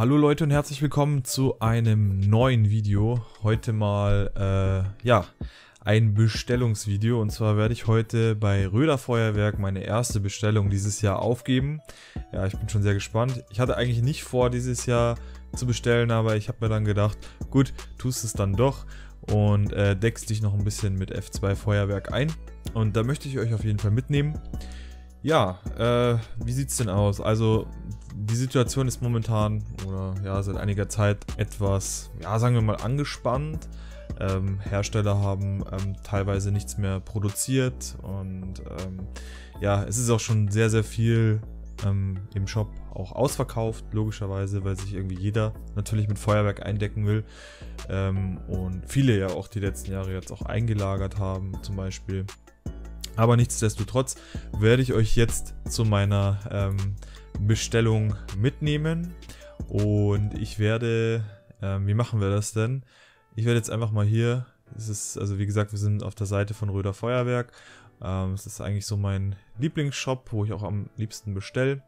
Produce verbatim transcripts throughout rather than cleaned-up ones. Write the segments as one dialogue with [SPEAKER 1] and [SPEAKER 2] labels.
[SPEAKER 1] Hallo Leute und herzlich willkommen zu einem neuen Video. Heute mal, äh, ja, ein Bestellungsvideo. Und zwar werde ich heute bei Röder Feuerwerk meine erste Bestellung dieses Jahr aufgeben. Ja, ich bin schon sehr gespannt. Ich hatte eigentlich nicht vor, dieses Jahr zu bestellen, aber ich habe mir dann gedacht, gut, tust es dann doch und äh, deckst dich noch ein bisschen mit F zwei Feuerwerk ein. Und da möchte ich euch auf jeden Fall mitnehmen. Ja, äh, wie sieht's denn aus? Also, die Situation ist momentan, oder ja, seit einiger Zeit etwas, ja, sagen wir mal, angespannt. Ähm, Hersteller haben ähm, teilweise nichts mehr produziert und ähm, ja, es ist auch schon sehr, sehr viel ähm, im Shop auch ausverkauft, logischerweise, weil sich irgendwie jeder natürlich mit Feuerwerk eindecken will ähm, und viele ja auch die letzten Jahre jetzt auch eingelagert haben, zum Beispiel. Aber nichtsdestotrotz werde ich euch jetzt zu meiner ähm, Bestellung mitnehmen und ich werde, ähm, wie machen wir das denn? Ich werde jetzt einfach mal hier, es ist, also wie gesagt, wir sind auf der Seite von Röder Feuerwerk. Ähm, es ist eigentlich so mein Lieblingsshop, wo ich auch am liebsten bestelle.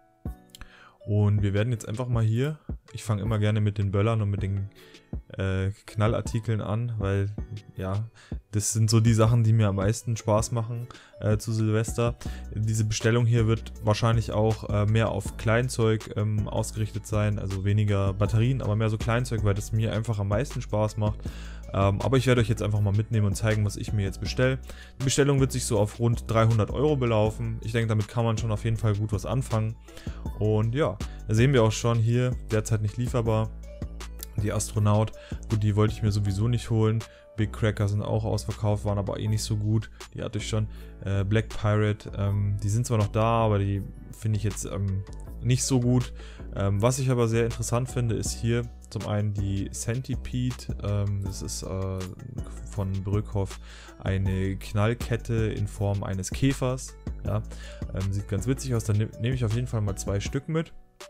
[SPEAKER 1] Und wir werden jetzt einfach mal hier, ich fange immer gerne mit den Böllern und mit den äh, Knallartikeln an, weil ja, das sind so die Sachen, die mir am meisten Spaß machen äh, zu Silvester. Diese Bestellung hier wird wahrscheinlich auch äh, mehr auf Kleinzeug ähm, ausgerichtet sein, also weniger Batterien, aber mehr so Kleinzeug, weil das mir einfach am meisten Spaß macht. Ähm, aber ich werde euch jetzt einfach mal mitnehmen und zeigen, was ich mir jetzt bestelle. Die Bestellung wird sich so auf rund dreihundert Euro belaufen. Ich denke, damit kann man schon auf jeden Fall gut was anfangen. Und ja, da sehen wir auch schon hier, derzeit nicht lieferbar. Die Astronaut, gut, die wollte ich mir sowieso nicht holen. Big Cracker sind auch ausverkauft, waren aber eh nicht so gut. Die hatte ich schon. Äh, Black Pirate, ähm, die sind zwar noch da, aber die finde ich jetzt ähm, nicht so gut. Ähm, was ich aber sehr interessant finde, ist hier zum einen die Centipede. Ähm, das ist äh, von Brückhoff eine Knallkette in Form eines Käfers. Ja, ähm, sieht ganz witzig aus. Dann ne nehme ich auf jeden Fall mal zwei Stück mit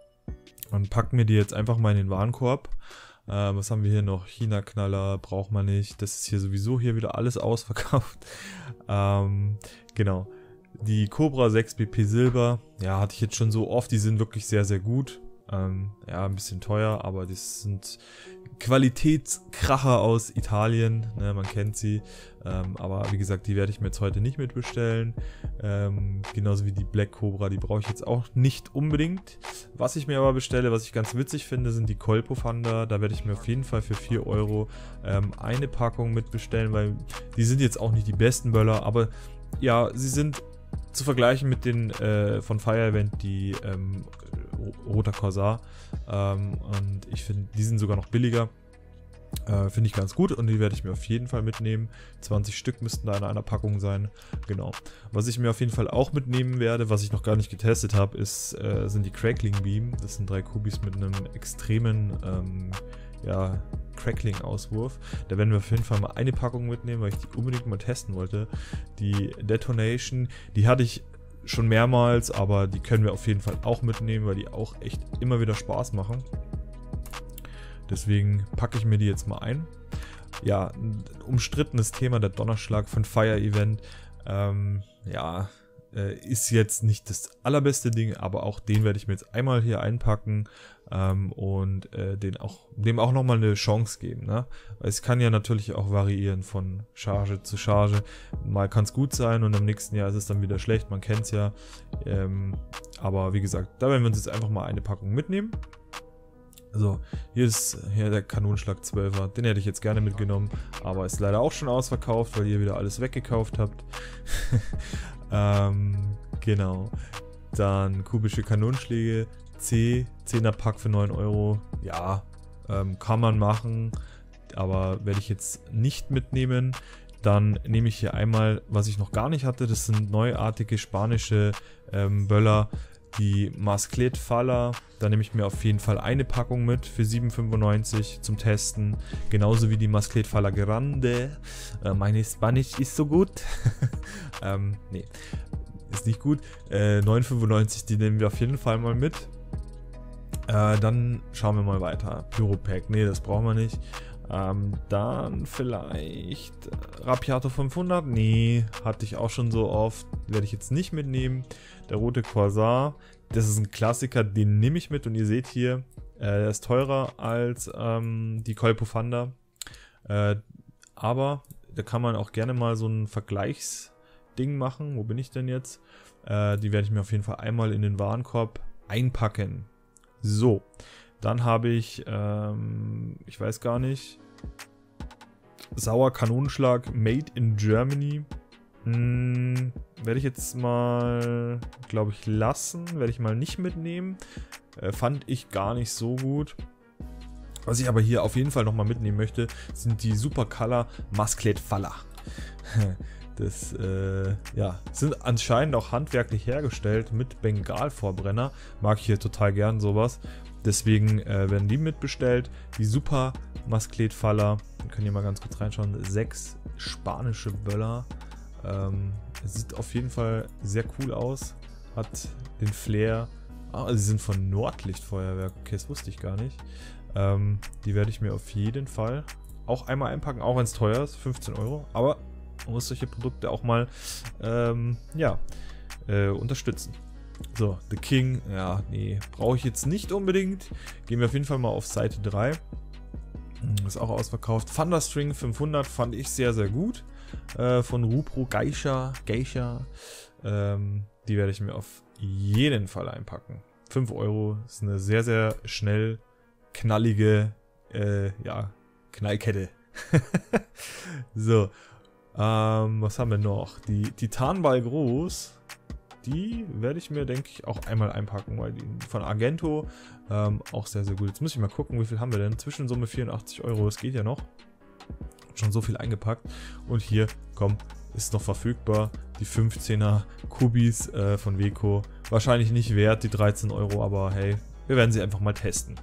[SPEAKER 1] und packe mir die jetzt einfach mal in den Warenkorb. Äh, was haben wir hier noch? China-Knaller braucht man nicht. Das ist hier sowieso hier wieder alles ausverkauft. ähm, genau. Die Cobra sechs B P Silber, ja, hatte ich jetzt schon so oft. Die sind wirklich sehr, sehr gut. Ähm, ja, ein bisschen teuer, aber das sind Qualitätskracher aus Italien, ne, man kennt sie, ähm, aber wie gesagt, die werde ich mir jetzt heute nicht mitbestellen, ähm, genauso wie die Black Cobra, die brauche ich jetzt auch nicht unbedingt. Was ich mir aber bestelle, was ich ganz witzig finde, sind die Colpo Thunder. Da werde ich mir auf jeden Fall für vier Euro ähm, eine Packung mitbestellen, weil die sind jetzt auch nicht die besten Böller, aber ja, sie sind zu vergleichen mit den äh, von Fire Event, die ähm, Roter Corsair, ähm, und ich finde, die sind sogar noch billiger. Äh, finde ich ganz gut und die werde ich mir auf jeden Fall mitnehmen. zwanzig Stück müssten da in einer Packung sein. Genau. Was ich mir auf jeden Fall auch mitnehmen werde, was ich noch gar nicht getestet habe, ist, äh, sind die Crackling Beam. Das sind drei Kubis mit einem extremen ähm, ja, Crackling-Auswurf. Da werden wir auf jeden Fall mal eine Packung mitnehmen, weil ich die unbedingt mal testen wollte. Die Detonation, die hatte ich schon mehrmals, aber die können wir auf jeden Fall auch mitnehmen, weil die auch echt immer wieder Spaß machen. Deswegen packe ich mir die jetzt mal ein. Ja, ein umstrittenes Thema, der Donnerschlag von Fire Event. Ähm, ja, äh, ist jetzt nicht das allerbeste Ding, aber auch den werde ich mir jetzt einmal hier einpacken ähm, und äh, den auch, dem auch nochmal eine Chance geben. Ne? Weil es kann ja natürlich auch variieren von Charge zu Charge. Mal kann es gut sein und im nächsten Jahr ist es dann wieder schlecht, man kennt es ja. Ähm, aber wie gesagt, da werden wir uns jetzt einfach mal eine Packung mitnehmen. So, hier ist hier der Kanonschlag zwölfer, den hätte ich jetzt gerne mitgenommen, aber ist leider auch schon ausverkauft, weil ihr wieder alles weggekauft habt. ähm, genau. Dann kubische Kanonschläge, C, zehner Pack für neun Euro. Ja, ähm, kann man machen, aber werde ich jetzt nicht mitnehmen. Dann nehme ich hier einmal, was ich noch gar nicht hatte, das sind neuartige spanische ähm, Böller. Die Masclet Falla, da nehme ich mir auf jeden Fall eine Packung mit für sieben fünfundneunzig zum Testen. Genauso wie die Masclet Falla Grande. Äh, meine Spanisch ist so gut. ähm, nee, ist nicht gut. Äh, neun fünfundneunzig, die nehmen wir auf jeden Fall mal mit. Äh, dann schauen wir mal weiter. Pyropack, nee, das brauchen wir nicht. Ähm, dann vielleicht Rapiato fünfhundert. Nee, hatte ich auch schon so oft. Werde ich jetzt nicht mitnehmen. Der rote Corsair. Das ist ein Klassiker, den nehme ich mit. Und ihr seht hier, Äh, der ist teurer als ähm, die Colpo Thunder. Äh, aber da kann man auch gerne mal so ein Vergleichsding machen. Wo bin ich denn jetzt? Äh, die werde ich mir auf jeden Fall einmal in den Warenkorb einpacken. So, dann habe ich, ähm, ich weiß gar nicht, Sauer Kanonenschlag Made in Germany. Hm, werde ich jetzt mal, glaube ich, lassen. Werde ich mal nicht mitnehmen. Äh, fand ich gar nicht so gut. Was ich aber hier auf jeden Fall nochmal mitnehmen möchte, sind die Super Color Musclet Faller. Das äh, ja, sind anscheinend auch handwerklich hergestellt mit Bengalvorbrenner. Mag ich hier total gern sowas. Deswegen äh, werden die mitbestellt. Die Super Musclet Faller. Wir können hier mal ganz kurz reinschauen. Sechs spanische Böller. Ähm, sieht auf jeden Fall sehr cool aus. Hat den Flair. Ah, sie sind von Nordlichtfeuerwerk. Okay, das wusste ich gar nicht. Ähm, die werde ich mir auf jeden Fall auch einmal einpacken, auch wenn es teuer ist, fünfzehn Euro. Aber man muss solche Produkte auch mal ähm, ja, äh, unterstützen. So, The King, ja, nee, brauche ich jetzt nicht unbedingt. Gehen wir auf jeden Fall mal auf Seite drei. Ist auch ausverkauft. Thunderstring fünfhundert fand ich sehr, sehr gut. Äh, von Rupro Geisha. Geisha. Ähm, die werde ich mir auf jeden Fall einpacken. fünf Euro ist eine sehr, sehr schnell knallige, äh, ja, Knallkette. So, ähm, was haben wir noch? Die Titanball Groß, die werde ich mir, denke ich, auch einmal einpacken, weil die von Argento ähm, auch sehr, sehr gut. Jetzt muss ich mal gucken, wie viel haben wir denn? Zwischensumme vierundachtzig Euro, das geht ja noch. Schon so viel eingepackt. Und hier, komm, ist noch verfügbar. Die fünfzehner Kubis äh, von Weco. Wahrscheinlich nicht wert, die dreizehn Euro, aber hey, wir werden sie einfach mal testen.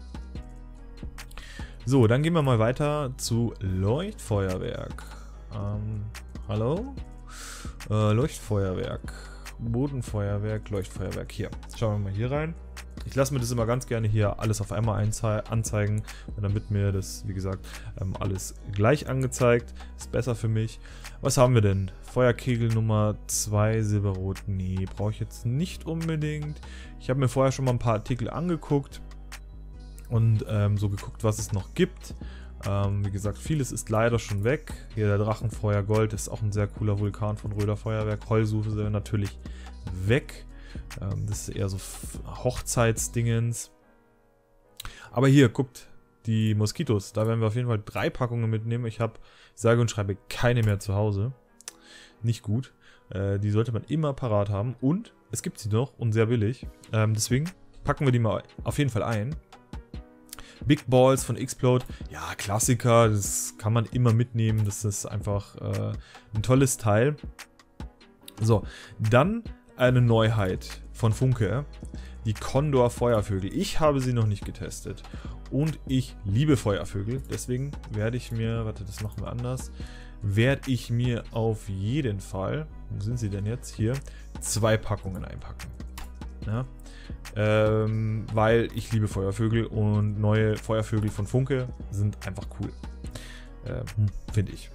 [SPEAKER 1] So, dann gehen wir mal weiter zu Leuchtfeuerwerk. Ähm, hallo? Äh, Leuchtfeuerwerk. Bodenfeuerwerk, Leuchtfeuerwerk. Hier, schauen wir mal hier rein. Ich lasse mir das immer ganz gerne hier alles auf einmal anzeigen, damit mir das, wie gesagt, ähm, alles gleich angezeigt. Ist besser für mich. Was haben wir denn? Feuerkegel Nummer zwei, Silberrot. Nee, brauche ich jetzt nicht unbedingt. Ich habe mir vorher schon mal ein paar Artikel angeguckt und ähm, so geguckt, was es noch gibt. Ähm, wie gesagt, vieles ist leider schon weg. Hier der Drachenfeuer Gold ist auch ein sehr cooler Vulkan von Röder Feuerwerk. Heulsuse natürlich weg. Ähm, das ist eher so Hochzeitsdingens. Aber hier, guckt, die Moskitos. Da werden wir auf jeden Fall drei Packungen mitnehmen. Ich habe, sage und schreibe, keine mehr zu Hause. Nicht gut. Äh, die sollte man immer parat haben. Und es gibt sie noch und sehr billig. Ähm, deswegen packen wir die mal auf jeden Fall ein. Big Balls von Explode, ja, Klassiker, das kann man immer mitnehmen, das ist einfach äh, ein tolles Teil. So, dann eine Neuheit von Funke, die Condor Feuervögel. Ich habe sie noch nicht getestet und ich liebe Feuervögel, deswegen werde ich mir, warte, das machen wir anders, werde ich mir auf jeden Fall, wo sind sie denn jetzt, hier, zwei Packungen einpacken. Ja. Ähm, weil ich liebe Feuervögel und neue Feuervögel von Funke sind einfach cool. Ähm, Finde ich.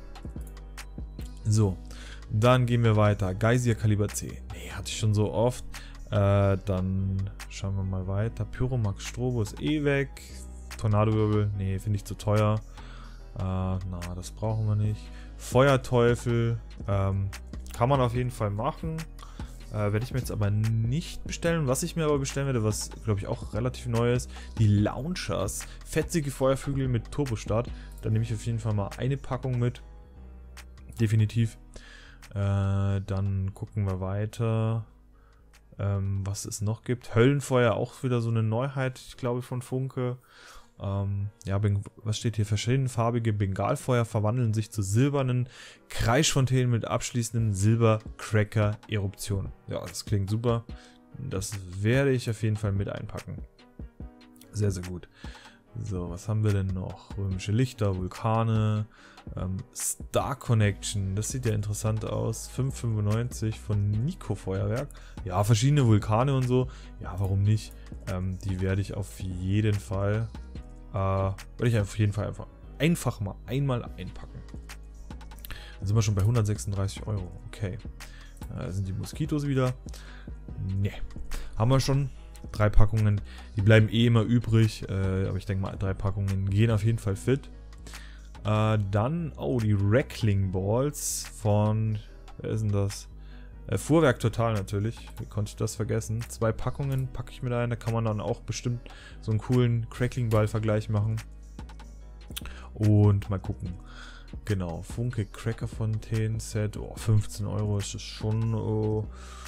[SPEAKER 1] So, dann gehen wir weiter. Geysir Kaliber C. Nee, hatte ich schon so oft. Äh, dann schauen wir mal weiter. Pyromax Strobo ist eh weg. Tornadowirbel. Nee, finde ich zu teuer. Äh, na, das brauchen wir nicht. Feuerteufel. Ähm, kann man auf jeden Fall machen. Äh, werde ich mir jetzt aber nicht bestellen. Was ich mir aber bestellen werde, was glaube ich auch relativ neu ist, die Launchers. Fetzige Feuervögel mit Turbostart. Da nehme ich auf jeden Fall mal eine Packung mit. Definitiv. Äh, dann gucken wir weiter, ähm, was es noch gibt. Höllenfeuer, auch wieder so eine Neuheit, ich glaube, von Funke. Ähm, ja, was steht hier? Verschiedenfarbige Bengalfeuer verwandeln sich zu silbernen Kreischfontänen mit abschließenden Silbercracker-Eruptionen. Ja, das klingt super. Das werde ich auf jeden Fall mit einpacken. Sehr, sehr gut. So, was haben wir denn noch? Römische Lichter, Vulkane, ähm, Star Connection. Das sieht ja interessant aus. fünf fünfundneunzig von Nico Feuerwerk. Ja, verschiedene Vulkane und so. Ja, warum nicht? Ähm, die werde ich auf jeden Fall... Äh, werde ich auf jeden Fall einfach, einfach mal einmal einpacken. Dann sind wir schon bei hundertsechsunddreißig Euro. Okay. Da sind die Moskitos wieder. Ne. Haben wir schon. Drei Packungen, die bleiben eh immer übrig. Äh, aber ich denke mal, drei Packungen gehen auf jeden Fall fit. Äh, dann, oh, die Wreckling Balls von, wer ist denn das? Äh, Fuhrwerk Total natürlich. Wie konnte ich das vergessen? Zwei Packungen packe ich mir da ein. Da kann man dann auch bestimmt so einen coolen Crackling-Ball-Vergleich machen. Und mal gucken. Genau, Funke Cracker Fontaine Set. Oh, fünfzehn Euro ist das schon, oh,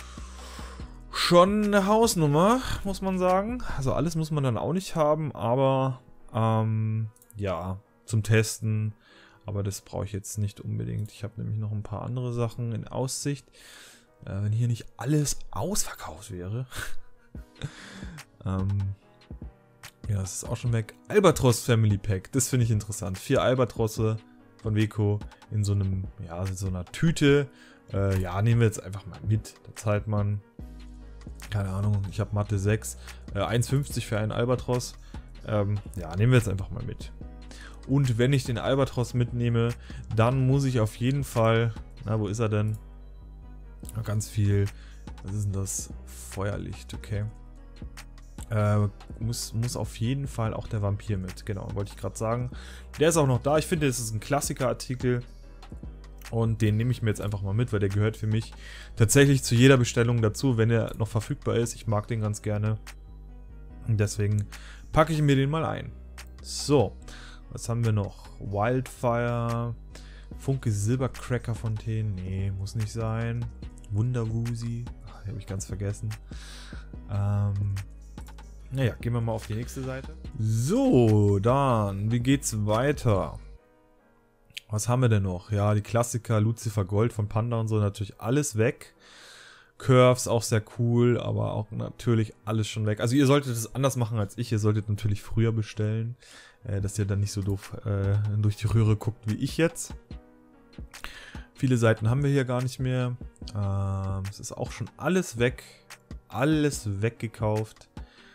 [SPEAKER 1] schon eine Hausnummer, muss man sagen. Also alles muss man dann auch nicht haben, aber ähm, ja, zum Testen. Aber das brauche ich jetzt nicht unbedingt. Ich habe nämlich noch ein paar andere Sachen in Aussicht. Äh, wenn hier nicht alles ausverkauft wäre. ähm, ja, das ist auch schon weg. Albatros Family Pack. Das finde ich interessant. Vier Albatrosse von Weco in so einem, ja, in so einer Tüte. Äh, ja, nehmen wir jetzt einfach mal mit. Da zahlt man, keine Ahnung, ich habe Mathe sechs. Äh, eins fünfzig für einen Albatros. Ähm, ja, nehmen wir jetzt einfach mal mit. Und wenn ich den Albatros mitnehme, dann muss ich auf jeden Fall, na, wo ist er denn? Ganz viel, was ist denn das? Feuerlicht, okay. Äh, muss, muss auf jeden Fall auch der Vampir mit, genau, wollte ich gerade sagen. Der ist auch noch da, ich finde, das ist ein Klassiker-Artikel. Und den nehme ich mir jetzt einfach mal mit, weil der gehört für mich tatsächlich zu jeder Bestellung dazu, wenn er noch verfügbar ist. Ich mag den ganz gerne. Und deswegen packe ich mir den mal ein. So, was haben wir noch? Wildfire, Funke Silbercracker Fontaine, nee, muss nicht sein. Wunderwusi, habe ich ganz vergessen. Ähm, naja, gehen wir mal auf die nächste Seite. So, dann, wie geht's weiter? Was haben wir denn noch? Ja, die Klassiker, Lucifer Gold von Panda und so, natürlich alles weg. Curves auch sehr cool, aber auch natürlich alles schon weg. Also ihr solltet es anders machen als ich. Ihr solltet natürlich früher bestellen, äh, dass ihr dann nicht so doof äh, durch die Röhre guckt wie ich jetzt. Viele Seiten haben wir hier gar nicht mehr. Ähm, es ist auch schon alles weg. Alles weggekauft.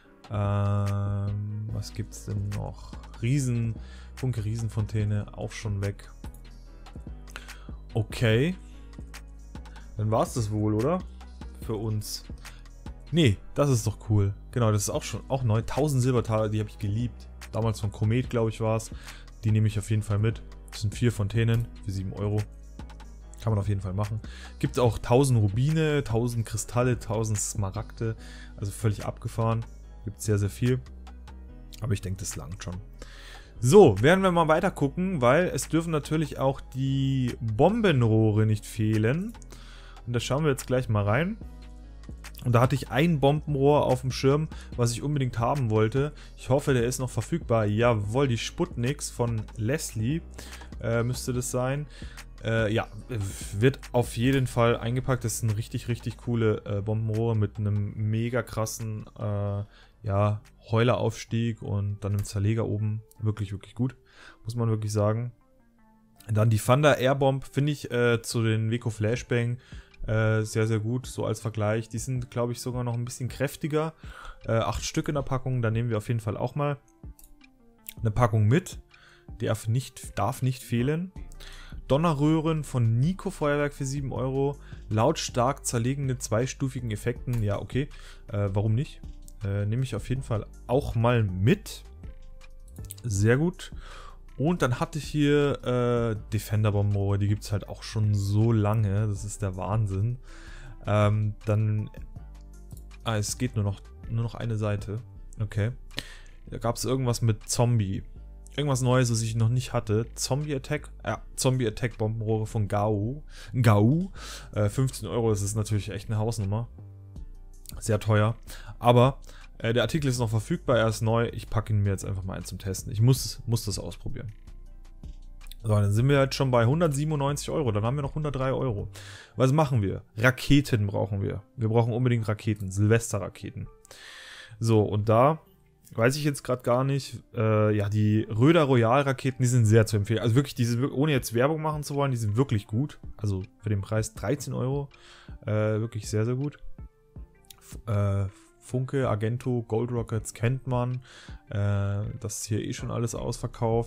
[SPEAKER 1] Ähm, was gibt's denn noch? Riesen, Funke Riesenfontäne, auch schon weg. Okay. Dann war es das wohl, oder? Für uns. Nee, das ist doch cool. Genau, das ist auch schon auch neu. tausend Silbertaler, die habe ich geliebt. Damals von Komet, glaube ich, war es. Die nehme ich auf jeden Fall mit. Das sind vier Fontänen für sieben Euro. Kann man auf jeden Fall machen. Gibt auch tausend Rubine, tausend Kristalle, tausend Smaragde. Also völlig abgefahren. Gibt sehr, sehr viel. Aber ich denke, das langt schon. So, werden wir mal weiter gucken, weil es dürfen natürlich auch die Bombenrohre nicht fehlen. Und da schauen wir jetzt gleich mal rein. Und da hatte ich ein Bombenrohr auf dem Schirm, was ich unbedingt haben wollte. Ich hoffe, der ist noch verfügbar. Jawohl, die Sputniks von Leslie äh, müsste das sein. Äh, ja, wird auf jeden Fall eingepackt. Das sind richtig, richtig coole äh, Bombenrohre mit einem mega krassen äh, ja, Heuleraufstieg und dann einem Zerleger oben. Wirklich, wirklich gut. Muss man wirklich sagen. Dann die Thunder Airbomb finde ich äh, zu den Weco Flashbang äh, sehr, sehr gut. So als Vergleich. Die sind, glaube ich, sogar noch ein bisschen kräftiger. Äh, acht Stück in der Packung. Da nehmen wir auf jeden Fall auch mal eine Packung mit. Die darf nicht, darf nicht fehlen. Donnerröhren von Nico Feuerwerk für sieben Euro. Lautstark zerlegende zweistufigen Effekten. Ja, okay. Äh, warum nicht? Äh, nehme ich auf jeden Fall auch mal mit. Sehr gut. Und dann hatte ich hier äh, Defender Bombenrohre. Die gibt es halt auch schon so lange. Das ist der Wahnsinn. Ähm, dann... Ah, es geht nur noch, nur noch eine Seite. Okay. Da gab es irgendwas mit Zombie. Irgendwas Neues, was ich noch nicht hatte. Zombie Attack. Ja, Zombie Attack Bombenrohre von Gau. Gau. Äh, fünfzehn Euro, das ist natürlich echt eine Hausnummer. Sehr teuer. Aber äh, der Artikel ist noch verfügbar, er ist neu. Ich packe ihn mir jetzt einfach mal ein zum Testen. Ich muss, muss das ausprobieren. So, dann sind wir jetzt schon bei hundertsiebenundneunzig Euro. Dann haben wir noch hundertdrei Euro. Was machen wir? Raketen brauchen wir. Wir brauchen unbedingt Raketen. Silvesterraketen. So, und da weiß ich jetzt gerade gar nicht. Äh, ja, die Röder Royal Raketen, die sind sehr zu empfehlen. Also wirklich, die sind, ohne jetzt Werbung machen zu wollen, die sind wirklich gut. Also für den Preis dreizehn Euro. Äh, wirklich sehr, sehr gut. Äh, Funke, Argento, Gold Rockets kennt man. Äh, das ist hier eh schon alles ausverkauft.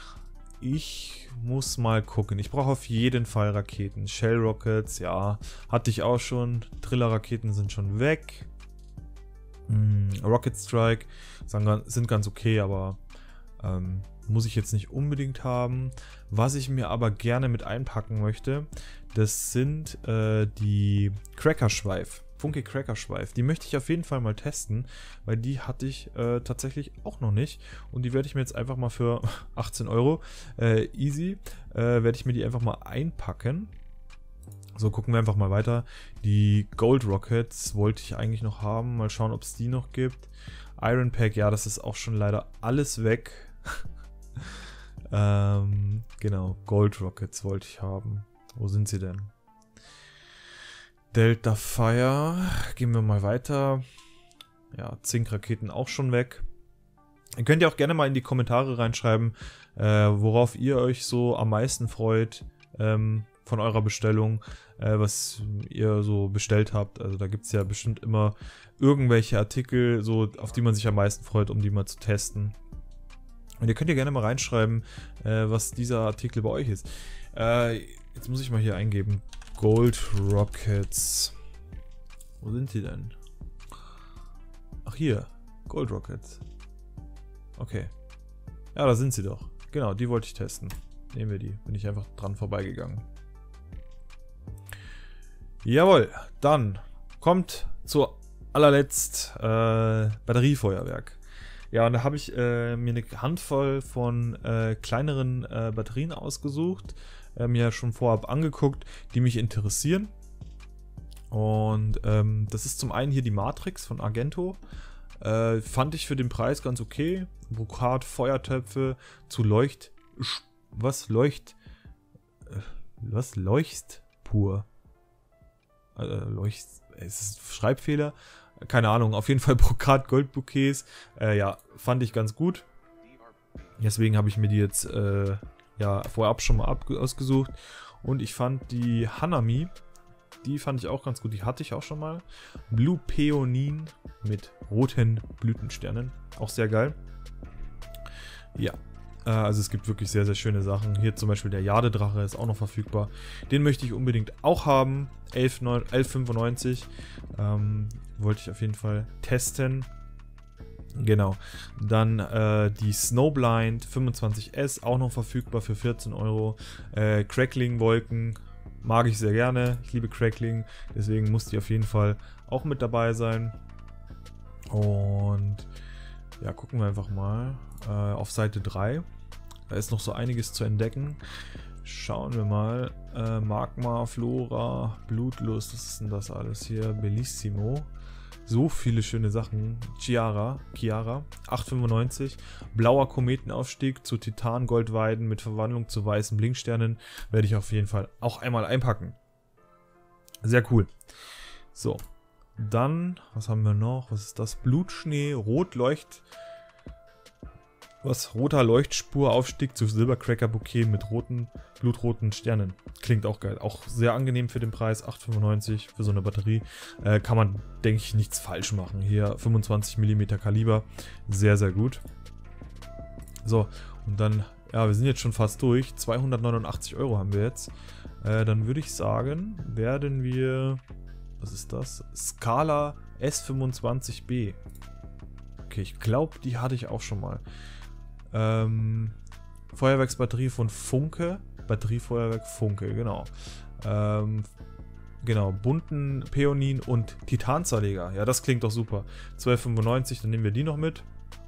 [SPEAKER 1] Ich muss mal gucken. Ich brauche auf jeden Fall Raketen. Shell Rockets, ja, hatte ich auch schon. Triller Raketen sind schon weg. Hm, Rocket Strike sind ganz okay, aber ähm, muss ich jetzt nicht unbedingt haben. Was ich mir aber gerne mit einpacken möchte, das sind äh, die Crackerschweif. Funke Crackerschweif. Die möchte ich auf jeden Fall mal testen, weil die hatte ich äh, tatsächlich auch noch nicht. Und die werde ich mir jetzt einfach mal für achtzehn Euro äh, easy, äh, werde ich mir die einfach mal einpacken. So, gucken wir einfach mal weiter. Die Gold Rockets wollte ich eigentlich noch haben. Mal schauen, ob es die noch gibt. Iron Pack, ja, das ist auch schon leider alles weg. ähm, genau, Gold Rockets wollte ich haben. Wo sind sie denn? Delta Fire. Gehen wir mal weiter. Ja, Zink-Raketen auch schon weg. Ihr könnt ja auch gerne mal in die Kommentare reinschreiben, äh, worauf ihr euch so am meisten freut ähm, von eurer Bestellung, äh, was ihr so bestellt habt. Also da gibt es ja bestimmt immer irgendwelche Artikel, so auf die man sich am meisten freut, um die mal zu testen. Und ihr könnt ja gerne mal reinschreiben, äh, was dieser Artikel bei euch ist. Äh, jetzt muss ich mal hier eingeben. Gold Rockets. Wo sind die denn? Ach hier. Gold Rockets. Okay. Ja, da sind sie doch. Genau, die wollte ich testen. Nehmen wir die. Bin ich einfach dran vorbeigegangen. Jawohl. Dann kommt zu allerletzt äh, Batteriefeuerwerk. Ja, und da habe ich äh, mir eine Handvoll von äh, kleineren äh, Batterien ausgesucht, äh, mir schon vorab angeguckt, die mich interessieren. Und ähm, das ist zum einen hier die Matrix von Argento. Äh, fand ich für den Preis ganz okay. Brokat, Feuertöpfe zu Leucht... Was? Leucht... Äh, was? Leucht pur. Äh, Leucht... Es ist Schreibfehler. Keine Ahnung, auf jeden Fall Brokat Goldbouquets. Äh, ja, fand ich ganz gut. Deswegen habe ich mir die jetzt äh, ja, vorab schon mal ausgesucht. Und ich fand die Hanami, die fand ich auch ganz gut. Die hatte ich auch schon mal. Blue Peonin mit roten Blütensternen. Auch sehr geil. Ja, äh, also es gibt wirklich sehr, sehr schöne Sachen. Hier zum Beispiel der Jadedrache ist auch noch verfügbar. Den möchte ich unbedingt auch haben. elf fünfundneunzig. Ähm, wollte ich auf jeden Fall testen. Genau. Dann äh, die Snowblind fünfundzwanzig S, auch noch verfügbar für vierzehn Euro. Äh, Crackling Wolken mag ich sehr gerne. Ich liebe Crackling, deswegen muss die auf jeden Fall auch mit dabei sein. Und ja, gucken wir einfach mal äh, auf Seite drei. Da ist noch so einiges zu entdecken. Schauen wir mal. Äh, Magma, Flora, Blutlust, was ist denn das alles hier? Bellissimo. So viele schöne Sachen. Chiara, Chiara, acht fünfundneunzig. Blauer Kometenaufstieg zu Titan-Goldweiden mit Verwandlung zu weißen Blinksternen. Werde ich auf jeden Fall auch einmal einpacken. Sehr cool. So. Dann, was haben wir noch? Was ist das? Blutschnee, Rotleucht. Was? Roter Leuchtspuraufstieg zu Silbercracker-Bouquet mit roten, blutroten Sternen. Klingt auch geil. Auch sehr angenehm für den Preis. acht fünfundneunzig für so eine Batterie. Äh, kann man, denke ich, nichts falsch machen. Hier fünfundzwanzig Millimeter Kaliber. Sehr, sehr gut. So, und dann, ja, wir sind jetzt schon fast durch. zweihundertneunundachtzig Euro haben wir jetzt. Äh, dann würde ich sagen, werden wir... Was ist das? Scala S fünfundzwanzig B. Okay, ich glaube, die hatte ich auch schon mal. Ähm, Feuerwerksbatterie von Funke. Batteriefeuerwerk Funke, genau. Ähm, genau, bunten Peonin und Titanzerleger. Ja, das klingt doch super. zwölf fünfundneunzig, dann nehmen wir die noch mit.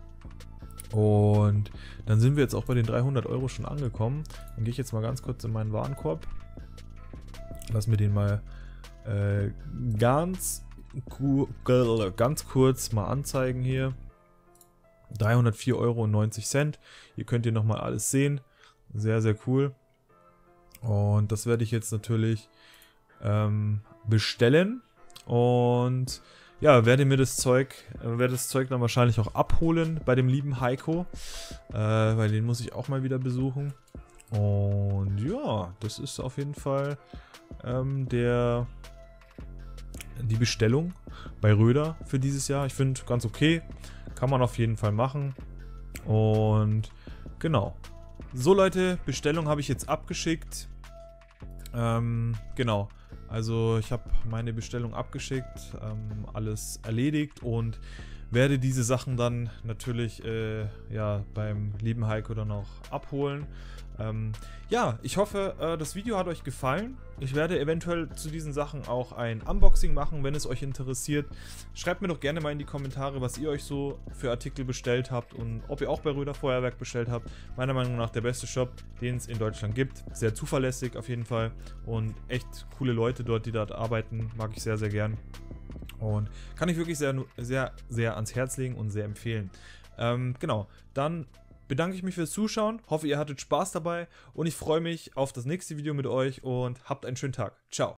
[SPEAKER 1] Und dann sind wir jetzt auch bei den dreihundert Euro schon angekommen. Dann gehe ich jetzt mal ganz kurz in meinen Warenkorb. Lass mir den mal äh, ganz, ganz kurz mal anzeigen hier. dreihundertvier Euro neunzig. Hier könnt ihr nochmal alles sehen. Sehr, sehr cool. Und das werde ich jetzt natürlich ähm, bestellen. Und ja, werde mir das Zeug, äh, werde das Zeug dann wahrscheinlich auch abholen bei dem lieben Heiko. Äh, weil den muss ich auch mal wieder besuchen. Und ja, das ist auf jeden Fall ähm, der... die Bestellung bei Röder für dieses Jahr. Ich finde ganz okay. Kann man auf jeden Fall machen. Und genau. So Leute, Bestellung habe ich jetzt abgeschickt. Ähm, genau. Also ich habe meine Bestellung abgeschickt. Ähm, alles erledigt. Und werde diese Sachen dann natürlich äh, ja, beim lieben Heiko dann auch abholen. Ähm, ja, ich hoffe, äh, das Video hat euch gefallen. Ich werde eventuell zu diesen Sachen auch ein Unboxing machen, wenn es euch interessiert. Schreibt mir doch gerne mal in die Kommentare, was ihr euch so für Artikel bestellt habt und ob ihr auch bei Röder Feuerwerk bestellt habt. Meiner Meinung nach der beste Shop, den es in Deutschland gibt. Sehr zuverlässig auf jeden Fall und echt coole Leute dort, die dort arbeiten. Mag ich sehr, sehr gern. Und kann ich wirklich sehr, sehr, sehr ans Herz legen und sehr empfehlen. Ähm, genau, dann bedanke ich mich fürs Zuschauen, hoffe ihr hattet Spaß dabei und ich freue mich auf das nächste Video mit euch und habt einen schönen Tag. Ciao.